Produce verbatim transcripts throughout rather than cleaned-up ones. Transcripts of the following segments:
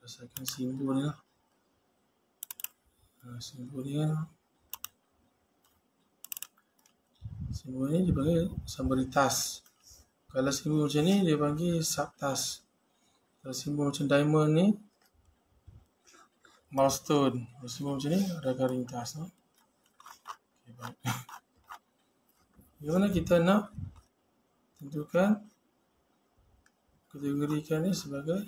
Berdasarkan simbol ni lah. Ha, simbol ni kan. Simbol ni dia panggil summary task. Kalau simbol macam ni dia panggil subtask. Kalau simbol macam diamond ni milestone. Kalau simbol macam ni recurring task. No? Okay, baik. Bagaimana kita nak tentukan kategorikan ni sebagai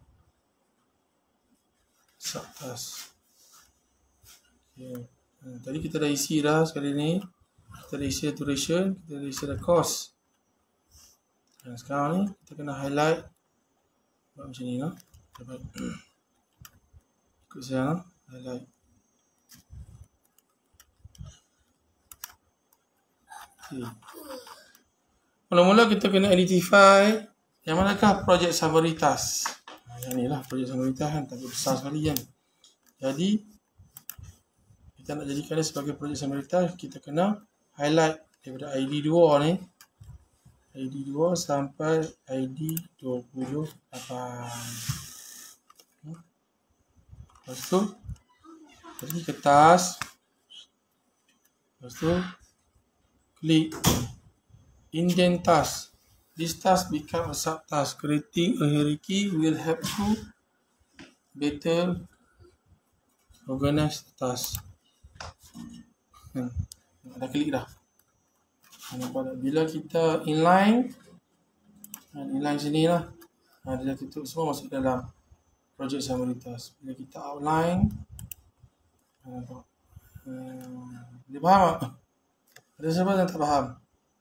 subtask. Okay. Ha, tadi kita dah isi dah sekali ni. Kita dah isi duration, kita dah isi dah cost. Dan sekarang ni kita kena highlight buat macam ni lah. Dapat ikut saya lah, highlight. Okay. Mula-mula kita kena identify yang manakah project summary task. Ha, yang ni lah project summary task kan, tapi besar sekali kan. Jadi kita nak jadikan dia sebagai project summary task, kita kena highlight daripada I D dua ni, I D dua sampai I D dua puluh lapan. Lepas tu pergi ke task. Lepas tu klik indent task. This task become a subtask. Creating a hierarchy will help you better organize the task. Hmm. Dah klik dah. Bila kita inline, inline sini lah, dia dah tutup semua masuk dalam project summary task. Bila kita outline, nampak. Hmm, dia faham tak? Ada siapa yang tak faham?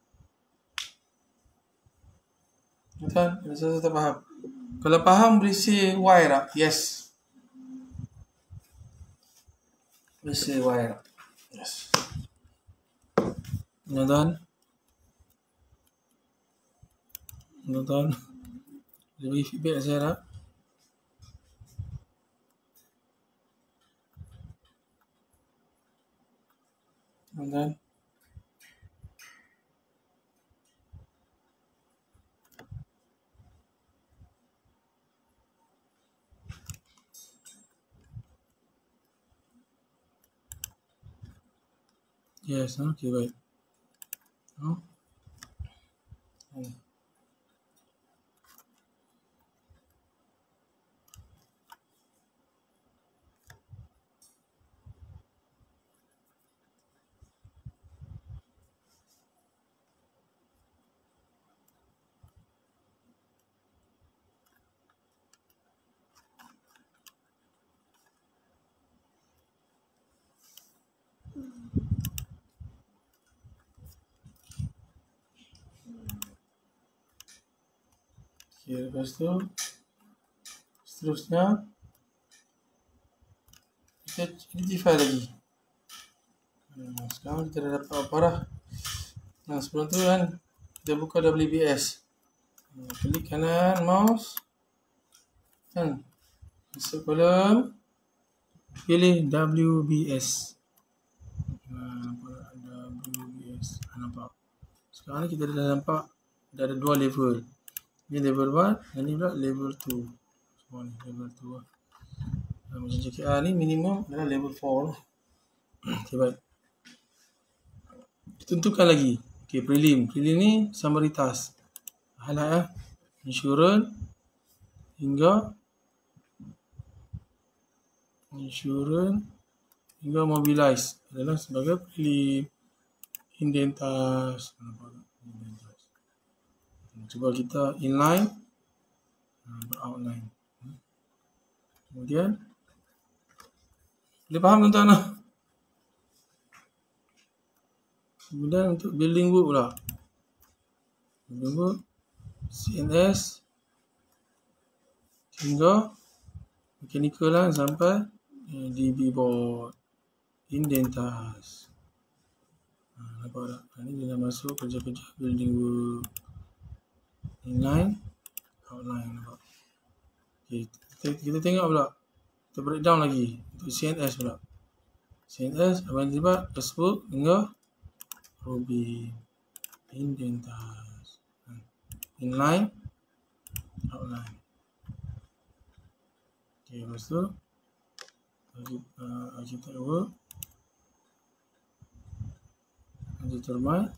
Tuan, ada siapa yang tak faham? Kalau faham, boleh say why tak? Yes. Boleh say why tak? Yes. Ya tuan. Ya tuan. Boleh bagi feedback saya tak? Ya tuan. Yes, okay, baik. Oh. Hmm. Okay, lepas tu seterusnya kita identify lagi. Hmm, sekarang kita dah dapat apa dah. Nah, sebelum tu kan kita buka W B S. Hmm, klik kanan mouse kan, masuk kolom, pilih W B S. Nah, nampak W B S. Nampak. Sekarang ni kita dah nampak dah ada dua level. Ini level satu, ini pula level dua. Semua ni level dua. Nah, macam J K R ni minimum adalah level empat. Okay, baik. Tentukan lagi. Okay, prelim. Prelim ni summary task. Highlight lah. Insurance hingga insurance hingga mobilize adalah sebagai prelim. Indent task. Cuba kita inline, outline. Kemudian boleh faham tuan-tuan lah. Kemudian untuk building work pula, building work C N S hingga mechanical lah sampai D B board, indent task. Ha, nampak tak? Ini dia dah masuk kerja-kerja building work. Inline, outline, nampak. Okay, kita, kita tengok pula, kita breakdown lagi untuk C N S pula. C N S apa yang terlibat? Textbook hingga Ruby, indent task, inline, outline. Okay, lepas tu uh, kita work nanti termite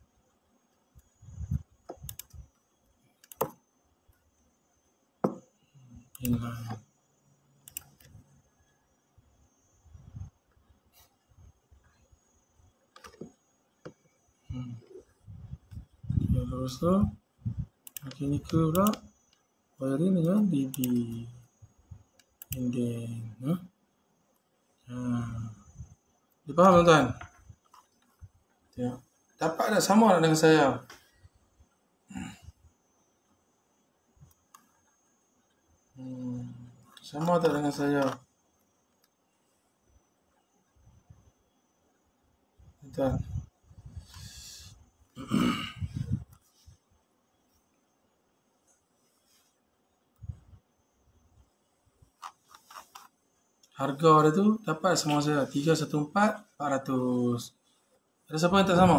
inline. Hmm. Okay, lepas tu mechanical pula wiring dengan D B indent. Huh? Hmm. Dia faham tuan-tuan? Tengok. Dapat tak sama tak dengan saya? Hmm. Sama tak dengan saya? Tuan. Harga dia tu dapat sama saya tiga satu empat empat ratus. Ada siapa yang tak sama?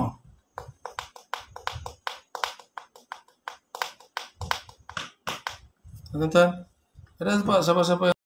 Tuan-tuan, ada siapa siapa-siapa